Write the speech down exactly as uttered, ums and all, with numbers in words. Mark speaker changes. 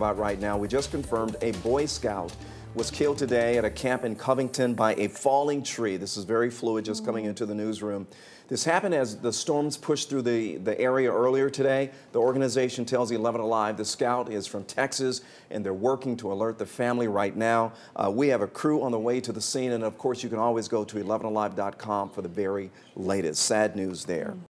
Speaker 1: about right now. We just confirmed a Boy Scout was killed today at a camp in Covington by a falling tree. This is very fluid, just coming into the newsroom. This happened as the storms pushed through the, the area earlier today. The organization tells eleven Alive the scout is from Texas, and they're working to alert the family right now. Uh, we have a crew on the way to the scene, and of course you can always go to eleven alive dot com for the very latest. Sad news there.